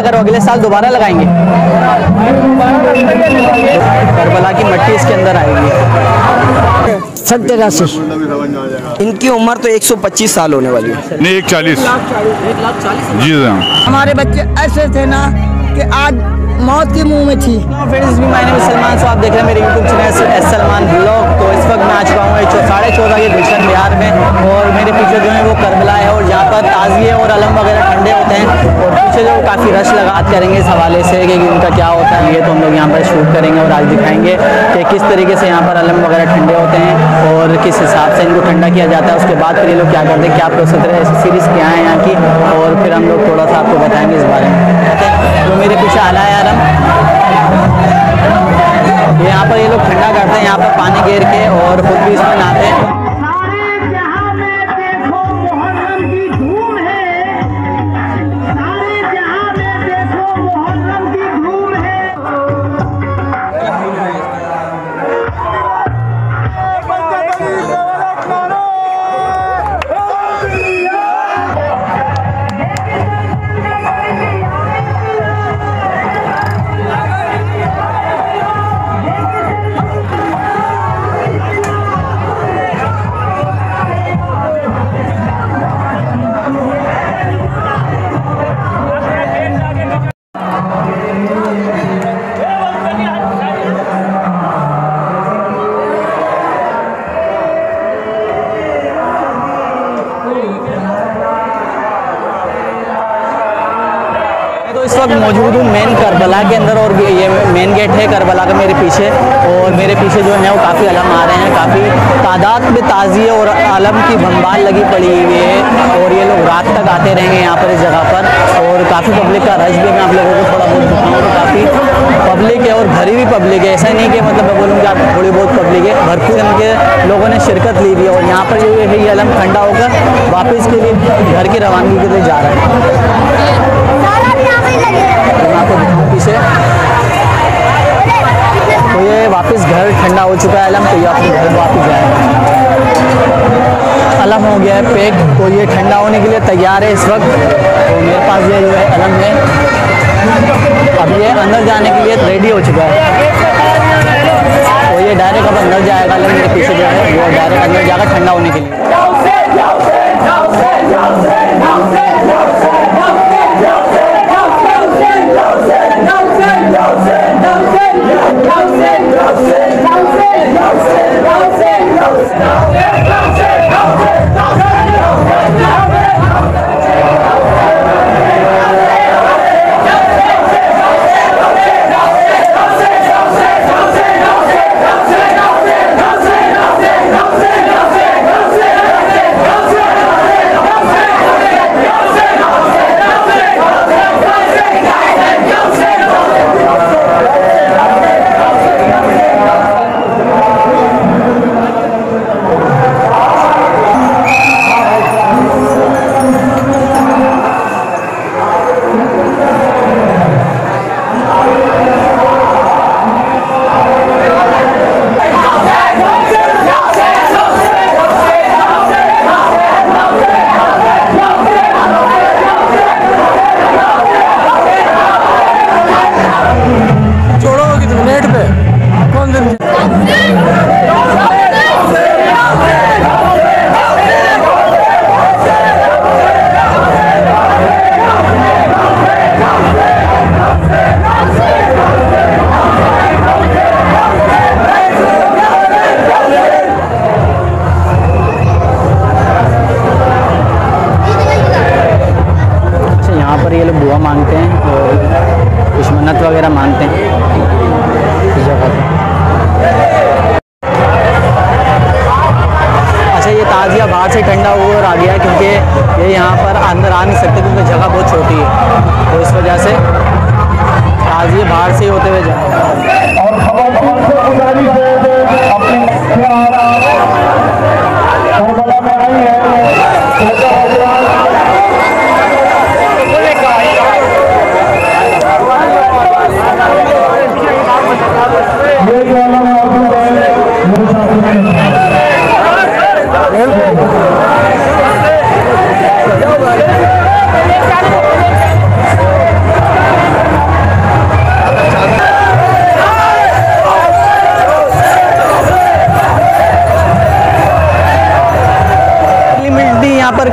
लगाकर अगले साल दोबारा लगाएंगे। करबला की मट्टी इसके अंदर आएगी। 87। इनकी उम्र तो 125 साल होने वाली है। नहीं 140। 1,40,000 जी हाँ। हमारे बच्चे ऐसे थे ना कि आज मौत के मुंह में थी। फ्रेंड्स, भी my name is Salman. So आप देख रहे हैं मेरे YouTube channel S Salman blog. तो इस वक्त मैं आ चुका हूँ 14:30 के गुलशन बिहार में, और मेरे पीछे जो है वो करबला है, और जहाँ पर ताज़िए और अलम वगैरह ठंडे होते हैं, और पीछे जो काफ़ी रश लगात करेंगे इस हवाले से कि उनका क्या होता है, ये तो हम लोग यहाँ पर शूट करेंगे और आज दिखाएंगे कि किस तरीके से यहाँ पर अलम वगैरह ठंडे होते हैं और किस हिसाब से इनको ठंडा किया जाता है। उसके बाद फिर ये लोग क्या करते हैं, क्या प्रोसेसर है, सीरीज़ क्या है यहाँ की, और फिर हम लोग थोड़ा सा आपको बताएंगे इस बारे में। तो मेरे पीछे आला है अलम, यहाँ पर ये लोग ठंडा करते हैं, यहाँ पर पानी घेर के, और खुद भी इसमें नहाते हैं। इस वक्त मौजूद हूँ मेन करबला के अंदर, और ये मेन गेट है करबला का मेरे पीछे, और मेरे पीछे जो है वो काफ़ी अलम आ रहे हैं, काफ़ी तादाद में ताज़िए और अलम की भंबाल लगी पड़ी हुई है, और ये लोग रात तक आते रहेंगे यहाँ पर इस जगह पर, और काफ़ी पब्लिक का रश भी मैं आप लोगों को थोड़ा बहुत दिखाऊँ तो काफ़ी पब्लिक है, और भरी भी पब्लिक है। ऐसा नहीं कि मतलब मैं बोलूँ कि आप थोड़ी बहुत पब्लिक है, भरपूर इनके लोगों ने शिरकत ली हुई है, और यहाँ पर जो है ये अलम ठंडा होकर वापस के लिए घर की रवानगी के लिए जा रहा है। आपको दिखाऊं पीछे, तो ये वापस घर ठंडा हो चुका है अलम, तो ये अपने घर वापस जाएगा। अलम हो गया है पैक, तो ये ठंडा होने के लिए तैयार है इस वक्त। तो मेरे पास ये जो है अलम है, अब ये अंदर जाने के लिए रेडी हो चुका है, तो ये डायरेक्ट अब अंदर जाएगा अलम। मेरे पीछे जो है वो डायरेक्ट अंदर जाएगा ठंडा होने के लिए। ये लोग दुआ मांगते हैं और कुछ मन्नत वगैरह मांगते हैं इस जगह पर। अच्छा, ये ताज़िया बाहर से ठंडा हुआ और आ गया, क्योंकि ये यहाँ पर अंदर आ नहीं सकते क्योंकि जगह बहुत छोटी है, तो इस वजह से ताज़िया बाहर से ही होते हुए जा रहे हैं।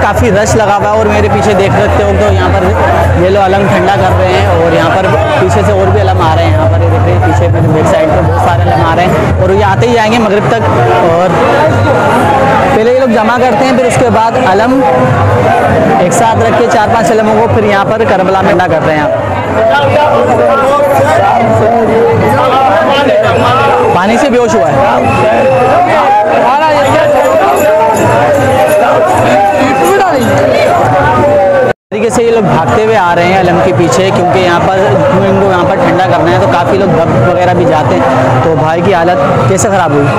काफ़ी रश लगा हुआ है और मेरे पीछे देख सकते हो तो यहाँ पर ये लोग अलम ठंडा कर रहे हैं और यहाँ पर पीछे से और भी अलम आ रहे हैं। यहाँ पर देख रहे हैं पीछे मेरे बैक साइड पे बहुत सारे अलम आ रहे हैं और ये आते ही जाएंगे मगरिब तक। और पहले ये लोग जमा करते हैं, फिर उसके बाद अलम एक साथ रख के 4-5 अलमों को फिर यहाँ पर करबला में ठंडा करते हैं। पानी से बेहोश हुआ है। तरीके से ये लोग भागते हुए आ रहे हैं अलम के पीछे, क्योंकि यहाँ पर इनको यहाँ पर ठंडा करना है तो काफ़ी लोग दब वगैरह भी जाते हैं। तो भाई की हालत कैसे ख़राब हुई?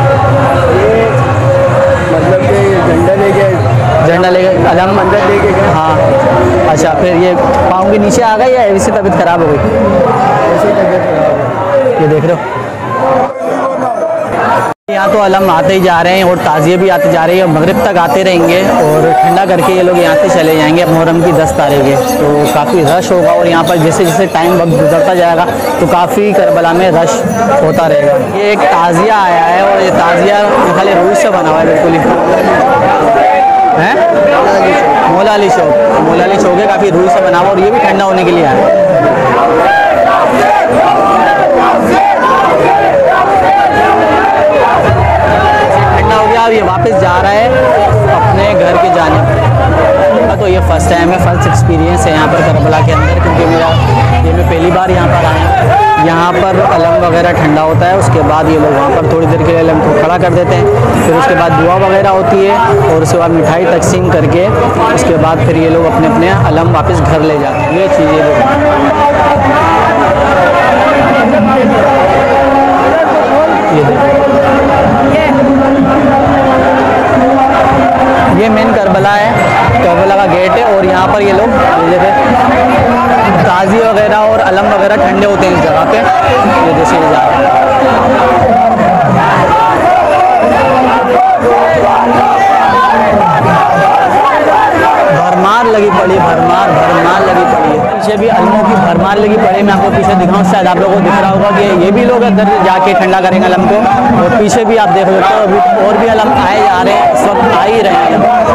मतलब कि झंडा लेके अलम अंदर लेके गए। हाँ, अच्छा, फिर ये पाँव के नीचे आ गए या ऐसी तबीयत ख़राब हो गई? ऐसी तबीयत खराब। ये देख रहे हो यहाँ तो अलम आते ही जा रहे हैं और ताज़िए भी आते जा रही है और मगरिब तक आते रहेंगे और ठंडा करके ये लोग यहाँ से चले जाएंगे मुहर्रम की 10 तारीख है। तो काफ़ी रश होगा और यहाँ पर जैसे जैसे टाइम वक्त गुजरता जाएगा तो काफ़ी करबला में रश होता रहेगा। ये एक ताज़िया आया है और ये ताज़िया खाली रूह से बना हुआ है बिल्कुल ही, है मौला अली चौक है, काफ़ी रूह से बना हुआ और ये भी ठंडा होने के लिए आया है। अब ये वापस जा रहा है अपने घर के जाने पर। तो ये फर्स्ट टाइम है, फर्स्ट एक्सपीरियंस है यहाँ पर करबला के अंदर, क्योंकि मैं पहली बार यहाँ पर आया। यहाँ पर अलम वगैरह ठंडा होता है, उसके बाद ये लोग वहाँ पर थोड़ी देर के लिए अलम को खड़ा कर देते हैं, फिर उसके बाद दुआ वगैरह होती है और उसके बाद मिठाई तकसीम करके उसके बाद फिर ये लोग अपने अपने अलम वापस घर ले जाते हैं। ये चीज़ें ये मेन करबला है, करबला का गेट है और यहाँ पर ये लोग ताज़ी वगैरह और अलम वगैरह ठंडे होते हैं इस जगह पे। ये जैसे ये जा रहा है भरमार लगी पड़ी है। पीछे भी अलमों की भरमार लगी पड़ी। मैं आपको पीछे दिखाऊं, शायद आप लोगों को दिख रहा होगा कि ये भी लोग अंदर जाके ठंडा करेंगे अलम को। और पीछे भी आप देख सकते हो अभी और भी अलम आए जा रहे हैं, इस वक्त आ ही रहे हैं।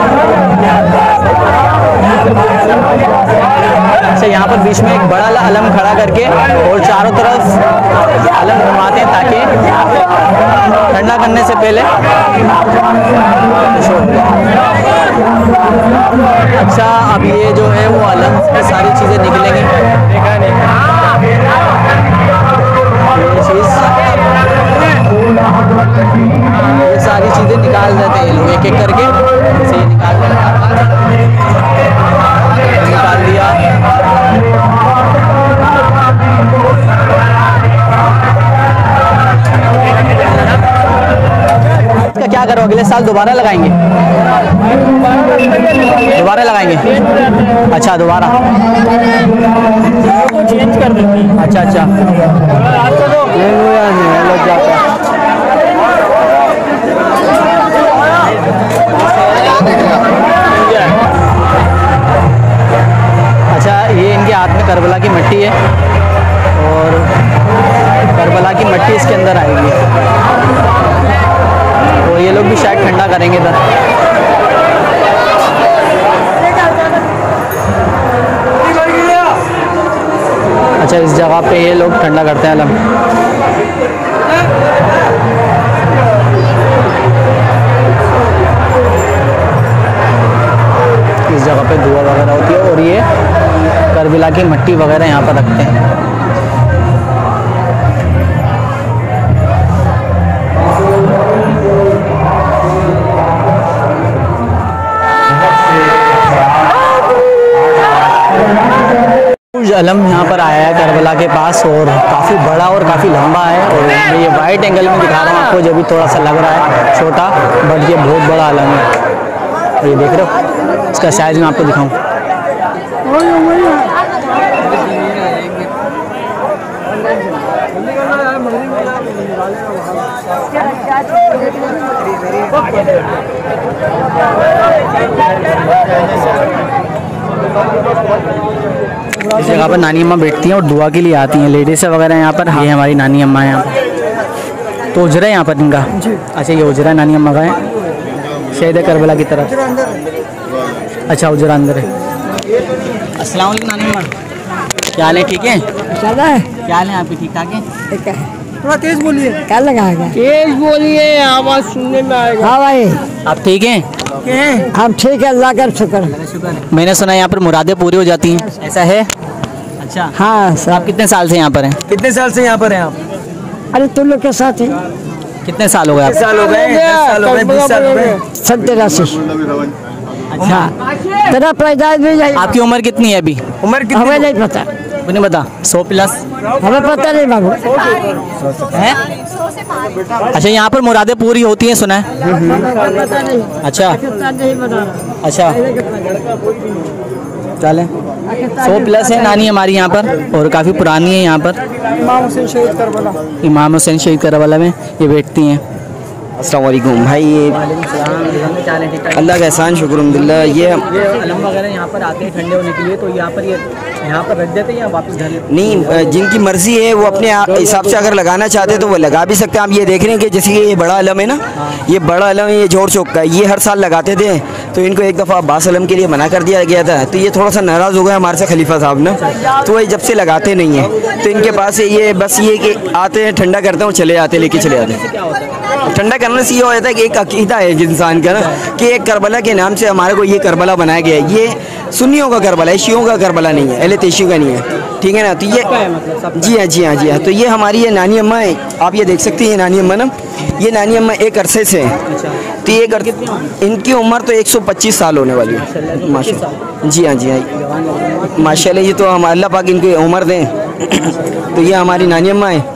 अच्छा, यहाँ पर बीच में एक बड़ा अलम खड़ा करके और चारों तरफ अलम घुमाते हैं ताकि ठंडा करने से पहले। अच्छा, अब ये जो है वो अलम की सारी चीज़ें निकलेंगी। ये सारी चीज़ें निकाल देते हैं ये लोग एक एक करके, से निकाल दिया। इसका क्या करो, अगले साल दोबारा लगाएंगे? अच्छा, दोबारा चेंज कर देंगे। अच्छा अच्छा, ये इनके हाथ में करबला की मिट्टी है और करबला की मिट्टी इसके अंदर आएगी और ये लोग भी शायद ठंडा करेंगे इधर। अच्छा, इस जगह पे ये लोग ठंडा करते हैं अलम। इस जगह पे दुआ वगैरह होती है और ये करबला की मिट्टी वगैरह यहाँ पर रखते हैं। अलम यहाँ पर आया है करबला के पास और काफ़ी बड़ा और काफ़ी लंबा है और मैं ये वाइट एंगल में दिखा रहा हूँ आपको, जो भी थोड़ा सा लग रहा है छोटा, बट ये बहुत बड़ा अलम है। ये देख रहे हो, इसका साइज मैं आपको दिखाऊँ। इस जगह पर नानी अम्मा बैठती हैं और दुआ के लिए आती हैं लेडीज वगैरह यहाँ पर। ये हमारी नानी अम्मा है यहाँ पर। तो उजरा है यहाँ पर इनका। अच्छा, ये उजरा नानी अम्मा का है, शहीद करबला की तरफ। अच्छा उजरा अंदर है। अस्सलाम वालेकुम नानी अम्मा, क्या हाल है? ठीक है? ज्यादा है क्या हाल है आपके? ठीक ठाक है? थोड़ा तेज बोलिए। क्या लगाएगा? तेज बोलिए, आवाज सुनने में आएगा। हाँ भाई, आप ठीक हैं? हम ठीक है, अल्लाह का शुक्र। मैंने सुना यहाँ पर मुरादें पूरी हो जाती हैं, ऐसा है? अच्छा हाँ सर। आप कितने साल से यहाँ पर हैं? कितने साल से यहाँ पर हैं आप? अरे तुम लोग के साथ है। कितने साल हो गए कितने आप? साल हो गए? 10 साल हो गए, 20 साल हो गए। 87। अच्छा, तेरा पैदाइश भी यही। आपकी उम्र कितनी है अभी? उम्र कितनी? हमें नहीं पता, नहीं बता। 100+? हमें पता नहीं बाबू। है? अच्छा, यहाँ पर मुरादें पूरी होती हैं सुना है? अच्छा अच्छा, चले 100+ है नानी हमारी यहाँ पर, और काफ़ी पुरानी है यहाँ पर। इमाम हुसैन शहीद करबला में ये बैठती हैं। अस्सलाम वालेकुम भाई, ये अल्लाह का एहसान, शुक्र अल्हम्दुलिल्लाह। ये अलम वगैरह यहाँ पर आते हैं ठंडे होने के लिए, तो यहाँ पर रख देते हैं या वापस घर? नहीं, जिनकी मर्जी है वो अपने हिसाब से अगर लगाना चाहते हैं तो वो लगा भी सकते हैं। आप ये देख रहे हैं कि जैसे ये बड़ा अलम है ना, ये बड़ा अलम है, ये जोर चौक का है, ये हर साल लगाते थे। तो इनको एक दफ़ा अब्बास अलम के लिए मना कर दिया गया था, तो ये थोड़ा सा नाराज़ हो गया हमारे से खलीफा साहब ना, तो ये जब से लगाते नहीं हैं। तो इनके पास ये बस ये कि आते हैं, ठंडा करते हैं, चले आते, लेके चले आते हैं। ठंडा करने से ये हो जाता है कि एक अकीदा है इंसान का ना, कि एक करबला के नाम से हमारे को ये करबला बनाया गया है। ये सुन्नियों का करबला है, शियों का करबला नहीं है, अहले तेशियों का नहीं है, ठीक है ना। तो ये जी हाँ जी हाँ जी हाँ, तो ये हमारी ये नानी अम्मा है, आप ये देख सकती हैं नानी अम्मा ना, ये नानी अम्मा एक अरसे से हैं। तो ये इनकी उम्र तो 125 साल होने वाली है माशाल्लाह। जी हाँ जी हाँ माशाल्लाह, ये तो हम अल्लाह पाक इनकी उम्र दें। तो ये हमारी नानी अम्मा है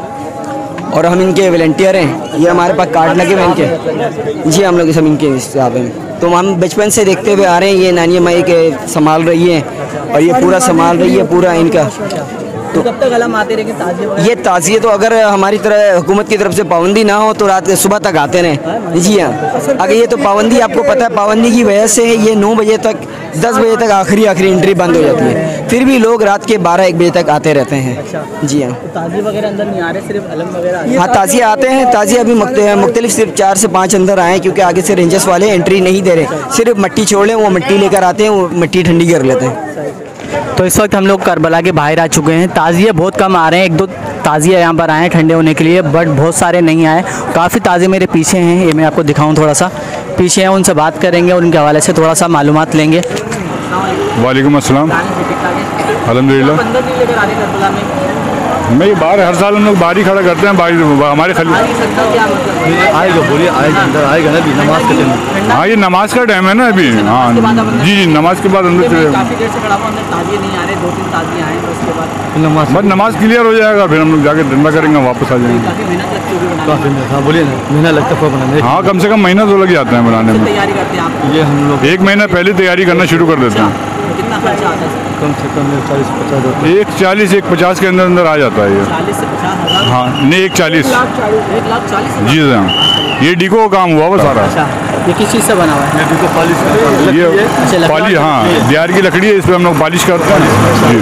और हम इनके वॉलंटियर हैं। ये हमारे पास कार्ड लगे हुए इनके, जी हम लोग सब इनके हिसाब हैं। तो हम बचपन से देखते हुए आ रहे हैं, ये नानी अम्मा के संभाल रही है और ये पूरा संभाल रही है पूरा इनका। तो कब तक अलम आते रहेंगे ताज़िए? ये ताज़िए तो अगर हमारी तरह हुकूमत की तरफ से पाबंदी ना हो तो रात के सुबह तक आते रहें। जी हाँ, अगर ये तो पाबंदी, आपको पता है पाबंदी की वजह से ये 9 बजे तक 10 बजे तक आखिरी एंट्री बंद हो जाती है, फिर भी लोग रात के 12-1 बजे तक आते रहते हैं। जी हाँ, ताज़िए वगैरह अंदर नहीं आ रहे, सिर्फ अलम वगैरह? हाँ ताज़िए आते हैं, ताज़िए अभी मुख्तलिफ सिर्फ 4 से 5 अंदर आए हैं, क्योंकि आगे से रेंजर्स वाले एंट्री नहीं दे रहे, सिर्फ मिट्टी छोड़ लें, वो मिट्टी लेकर आते हैं, वो मिट्टी ठंडी कर लेते हैं। तो इस वक्त हम लोग करबला के बाहर आ चुके हैं। ताज़िए बहुत कम आ रहे हैं, 1-2 ताज़िए यहाँ पर आए हैं ठंडे होने के लिए, बट बहुत सारे नहीं आए। काफ़ी ताज़िए मेरे पीछे हैं, ये मैं आपको दिखाऊं, थोड़ा सा पीछे हैं, उनसे बात करेंगे और उनके हवाले से थोड़ा सा मालूमात लेंगे। वालेकुम अस्सलाम, अल्हम्दुलिल्लाह। मैं ये बाहर हर साल हम लोग बाहर ही खड़ा करते हैं, हमारे खली आएगा, बोलिए आएगा ना अभी नमाज का टाइम। हाँ ये नमाज का टाइम है ना अभी। हाँ जी जी, नमाज के बाद अंदर चले, बस नमाज क्लियर हो जाएगा, फिर हम लोग जाके धंधा करेंगे, वापस आ जाएंगे। काफ़ी मेहनत, हाँ बोलिए ना, महीना लगता है बनाने। हाँ कम से कम महीना तो लग जाता है बनाने में। ये हम लोग 1 महीना पहले तैयारी करना शुरू कर देते हैं। कितना खर्चा आता है? कम से कम 40-50 140-150 के अंदर आ जाता है ये। 40 से 50 हज़ार? हाँ नहीं 140। 1,40,000? जी हाँ, ये डिको का काम हुआ वो सारा। अच्छा, ये किस चीज़ से बना हुआ है? ये पॉलिश, हाँ बिहार की लकड़ी है, इस पर हम लोग पॉलिश करते हैं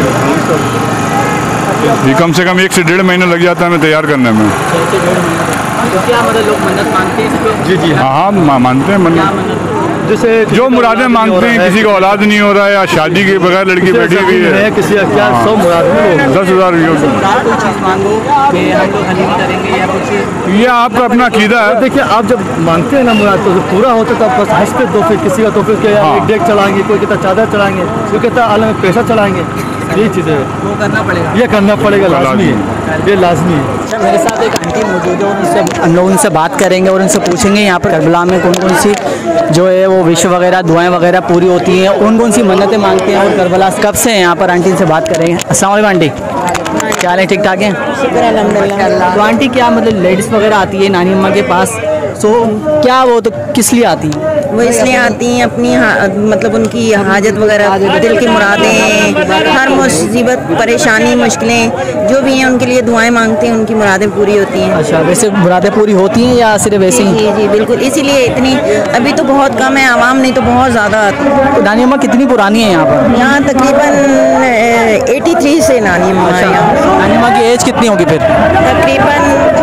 जी। ये कम से कम 1 से 1.5 महीना लग जाता है हमें तैयार करने में। 6 से 1.5 महीना। तो क्या मतलब लोग मन्नत मांगते हैं इस पे? जी जी हाँ हाँ मानते हैं मन्नत, जैसे जो मुरादें मांगते हैं, किसी का औलाद नहीं हो रहा है या शादी के बगैर लड़की बैठी हुई है, किसी का क्या 100 मुराद में 10,000 मुराद कोई चीज़ मांगो कि हम लोग हलीम करेंगे या कुछ, ये आपका अपना अकीदा है। देखिए आप जब मांगते हैं ना मुराद तो जब पूरा होता है तो आप बस हंस पे दो, फिर किसी का तो फिर क्या हाँ। एक डेक चढ़ाएंगे, कोई कहता चादर चढ़ाएंगे, कोई कहता आलम में पैसा चढ़ाएंगे। ये चीज़ें वो करना पड़ेगा, ये करना पड़ेगा, लाजमी है, ये लाजमी है। मेरे साथ एक आंटी मौजूद है, उनसे हम लोग उनसे बात करेंगे और उनसे पूछेंगे यहाँ पर करबला में कौन कौन सी जो है वो विश वगैरह दुआएं वगैरह पूरी होती हैं, कौन कौन सी मन्नतें मांगते हैं और करबला कब से हैं यहाँ पर। आंटी से बात करेंगे। अस्सलाम वालेकुम आंटी, क्या हाल है? ठीक ठाक हैं? शुक्र अल्हम्दुलिल्लाह। तो आंटी क्या मतलब लेडीज़ वगैरह आती है नानी अम्मा के पास, तो क्या वो तो किस लिए आती हैं? वो इसलिए आती हैं अपनी मतलब उनकी हाजत वगैरह, दिल की मुरादें, हर मुसीबत परेशानी मुश्किलें जो भी हैं उनके लिए दुआएं मांगते हैं, उनकी मुरादें पूरी होती हैं। अच्छा, वैसे मुरादें पूरी होती हैं या सिर्फ वैसे ही? जी जी बिल्कुल, इसीलिए इतनी अभी तो बहुत कम है आवाम, नहीं तो बहुत ज़्यादा आती है। तो नानी अम्मा कितनी पुरानी है यहाँ पर? यहाँ तकरीबन 83 से नानी अम्मा है यहाँ। नानी अम्मा की एज कितनी होगी फिर? तकरीबन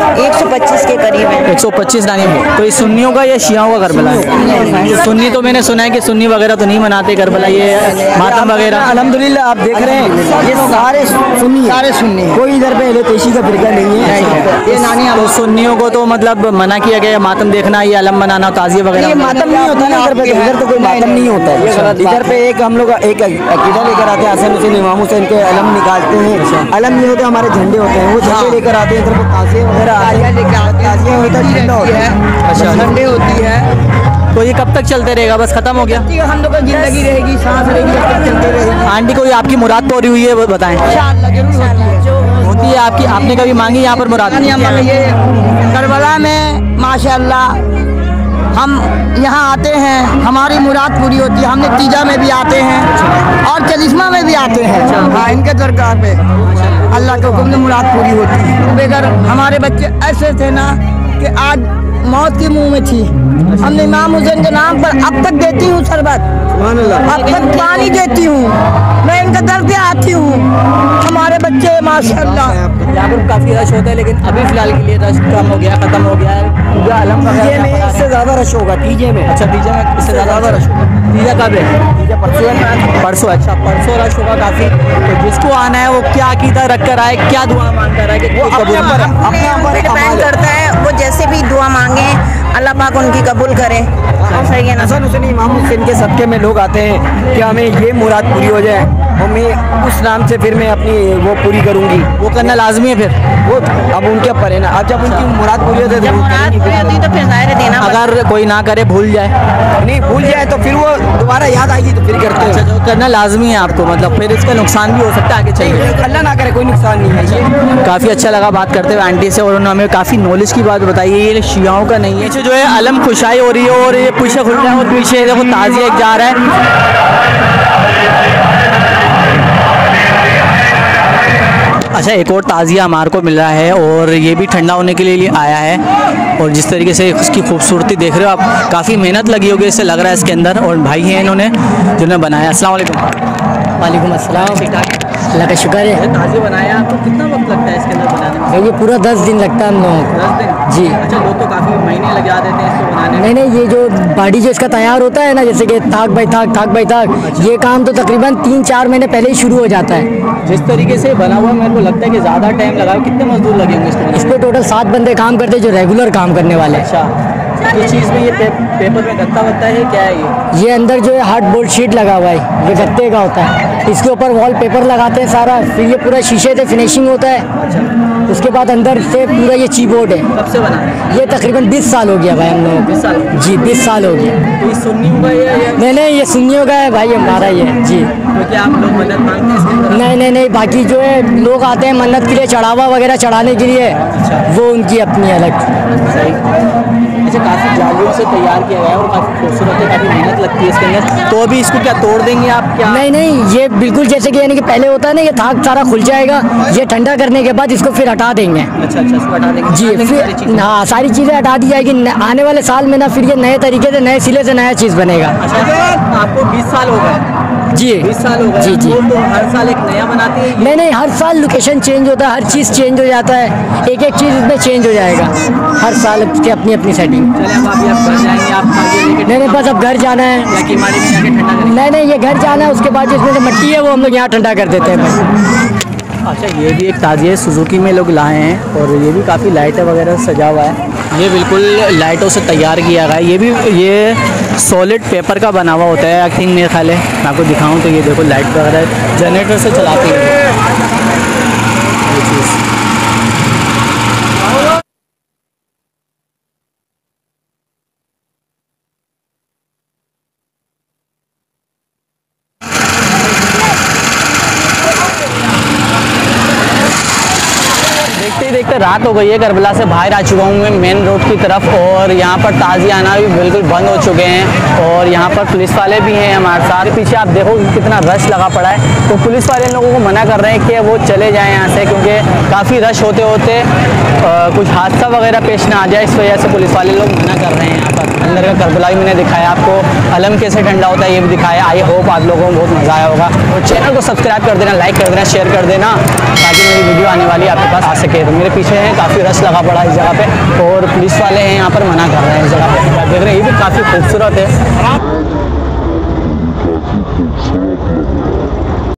125 के करीब है। 125 नानी है। तो ये सुन्नियों का या शियाओं का करबला है? सुन्नी तो मैंने सुना है कि सुन्नी वगैरह तो नहीं मनाते करबला, ये मातम वगैरह। अल्हम्दुलिल्लाह आप देख रहे हैं ये सारे सुन्नी हैं। कोई इधर पे अहले तेशी का फिरका नहीं है। ये नानी तो सुन्नियों को तो मतलब मना किया गया मातम देखना, ये अलम बनाना, ताज़िया वगैरह? ये मातम नहीं होता ना इधर पे, इधर तो कोई मातम नहीं होता है। इधर पे एक हम लोग एक अकीदा लेकर आते हैं, हसन हुसैन इमाम हुसैन के अलम निकालते हैं। अलम ये होते हैं हमारे झंडे होते हैं, वो झंडे लेकर आते हैं। इधर पे ताज़िया वगैरह ताज़िया होता है, झंडा होता है। अच्छा, ठंडे होती है। तो ये कब तक चलते रहेगा? बस खत्म हो गया? हम लोग की जिंदगी रहेगी, सांस रहेगी, जब तक चलते रहेगी। आंटी कोई आपकी मुराद पूरी हुई है वो बताएं। इंशाअल्लाह जरूर होती है आपकी, आपने कभी मांगी यहाँ पर मुराद? ये करबला में माशाअल्लाह हम यहाँ आते हैं, हमारी मुराद पूरी होती है। हम नतीजा में भी आते हैं और चलिस्मा में भी आते हैं। हाँ, इनके दरगाह पे अल्लाह के हुक्म से मुराद पूरी होती है। बेगर हमारे बच्चे ऐसे थे ना कि आज मौत के मुंह में थी। हमने इमाम हुसैन के नाम पर अब तक देती हूँ शरबत, अब तक पानी देती हूँ, मैं इनका दर्द आती हूँ। हमारे बच्चे माशाअल्लाह यहाँ पर काफ़ी रश होता है, लेकिन अभी फिलहाल के लिए रश कम हो गया, खत्म हो गया है। अलम तीजे में इससे ज़्यादा रश होगा। तीजे में, अच्छा तीजा में इससे ज़्यादा रश होगा। तीजा कब है? तीजा परसों है। परसों। अच्छा, परसों रश होगा काफ़ी। तो जिसको आना है वो क्या अकीदा रख कर आए, क्या दुआ मांग कर आए कि वो अपने ऊपर डिपेंड करता है, वो जैसे भी दुआ मांगे अल्लाह पाक उनकी कबूल करे। सही है ना? हसन हुसैन इमाम हुसैन के सदक़े में लोग आते हैं कि हमें ये मुराद पूरी हो जाए और मैं उस नाम से फिर मैं अपनी वो पूरी करूँगी। वो करना लाजमी है फिर? वो अब उनके ऊपर है ना। अब जब उनकी मुराद पूरी होती है जब तो मुराद पूरी होती तो फिर जाहिर है देना पड़ता है। अगर कोई ना करे, भूल जाए, नहीं भूल जाए तो फिर वो दोबारा याद आएगी तो फिर करते अच्छा, हैं। जो करना लाजमी है आपको, मतलब फिर इसका नुकसान भी हो सकता है आगे चलिए। अल्लाह ना करे कोई नुकसान नहीं है। ये काफ़ी अच्छा लगा बात करते हुए आंटी से, और उन्होंने हमें काफ़ी नॉलेज की बात बताई है। ये शियाओं का नहीं है। जो है अलम खुशाई हो रही है और ये पीछे खुल रहा है और पीछे देखो ताज़िया एक जा रहा है। अच्छा, एक और ताज़िया हमारे को मिल रहा है और ये भी ठंडा होने के लिए आया है। और जिस तरीके से उसकी खूबसूरती देख रहे हो आप, काफ़ी मेहनत लगी होगी इससे लग रहा है इसके अंदर। और भाई हैं इन्होंने जिन्होंने बनाया। अस्सलाम वालेकुम। वालेकुम अस्सलाम। ठीक ठाक? अल्लाह का शुक्र है। ताज़िया बनाया आपको कितना वक्त लगता है इसके अंदर बनाने में? ये पूरा 10 दिन लगता है हम लोगों को। 10 दिन? जी। अच्छा, लोग तो काफ़ी महीने लगा देते हैं इसको बनाने में। नहीं, ये जो बॉडी जो इसका तैयार होता है ना, जैसे कि थाक बाई थाक, ये काम तो तकरीबन 3-4 महीने पहले ही शुरू हो जाता है। जिस तरीके से बना हुआ मेरे को लगता है कि ज़्यादा टाइम लगा। कितने मजदूर लगे होंगे इसको? इस पे टोटल 7 बंदे काम करते हैं जो रेगुलर काम करने वाले हैं। अच्छा, इस चीज़ में ये पेपर में गत्ता वत्ता है, क्या है ये अंदर जो है हार्ड बोल्ट शीट लगा हुआ है, ये गत्ते का होता है। इसके ऊपर वॉल पेपर लगाते हैं सारा, फिर ये पूरा शीशे से फिनिशिंग होता है। अच्छा, उसके बाद अंदर से पूरा ये ची बोर्ड है। कब से बना है? ये तकरीबन 20 साल हो गया भाई हम लोगों को। 20 साल? जी 20 साल हो गया। तो ये सुन्नियों का ये नहीं, ये सुन्नियों का है भाई, हमारा ये है जी। तो क्या आप लोग मदद मांगते हैं इसके अंदर? नहीं, बाकी जो है लोग आते हैं मन्नत के लिए, चढ़ावा वगैरह चढ़ाने के लिए, वो उनकी अपनी अलग। सही। अच्छा, काफ़ी जालियों से तैयार किया गया है और काफ़ी खूबसूरत है, काफ़ी मेहनत लगती है इसके अंदर। तो अभी इसको क्या तोड़ देंगे आप क्या? नहीं, ये बिल्कुल जैसे कि यानी कि पहले होता है ना, ये थाक सारा खुल जाएगा, ये ठंडा करने के बाद इसको फिर हटा देंगे। अच्छा, इसको हटा देंगे जी, सारी फिर चीज़ें? हाँ सारी चीज़ें हटा दी जाएगी। आने वाले साल में ना फिर ये नए तरीके से, नए सिले से नया चीज़ बनेगा। अच्छा, आपको 20 साल हो गए? जी 20 साल हो गए? जी। तो हर साल एक नया बनाती है? नहीं, हर साल लोकेशन चेंज होता है, हर चीज़ चेंज हो जाता है, एक चीज़ इसमें चेंज हो जाएगा हर साल की अपनी सेटिंग। चले अब आप घर जाएंगे, आप आगे लेके? नहीं, बस अब घर जाना है। या कीमाड़ी में जाके ठंडा करेंगे? नहीं, ये घर जाना है, उसके बाद जिसमें जो मट्टी है वो हम लोग यहाँ ठंडा कर देते हैं भाई। अच्छा, ये भी एक ताज़िया सुजुकी में लोग लाए हैं और ये भी काफ़ी लाइटें वगैरह सजा हुआ है। ये बिल्कुल लाइटों से तैयार किया गया है। ये सॉलिड पेपर का बना हुआ होता है। आई थिंक मेरे ख्याल है, मैं आपको दिखाऊं तो ये देखो लाइट वगैरह जनरेटर से चलाती है ये चीज़। देखते रात हो गई है। करबला से बाहर आ चुका हूँ मैं मेन रोड की तरफ और यहाँ पर ताज़िया आना भी बिल्कुल बंद हो चुके हैं और यहाँ पर पुलिस वाले भी हैं हमारे साथ। पीछे आप देखो कितना रश लगा पड़ा है, तो पुलिस वाले लोगों को मना कर रहे हैं कि वो चले जाएं यहाँ से, क्योंकि काफ़ी रश होते होते कुछ हादसा वगैरह पेश ना आ जाए, इस वजह से पुलिस वाले लोग मना कर रहे हैं। यहाँ पर अंदर का करबला भी मैंने दिखाया आपको, अलम कैसे ठंडा होता है ये भी दिखाया। आई होप आप लोगों को बहुत मज़ा आया होगा। और चैनल को सब्सक्राइब कर देना, लाइक कर देना, शेयर कर देना, ताकि मेरी वीडियो आने वाली आपके पास आ सके। तो मेरे पीछे है काफ़ी रश लगा पड़ा इस जगह पे, और पुलिस वाले हैं यहाँ पर मना कर रहे हैं इस जगह पे। आप देख रहे हैं ये भी काफ़ी खूबसूरत है।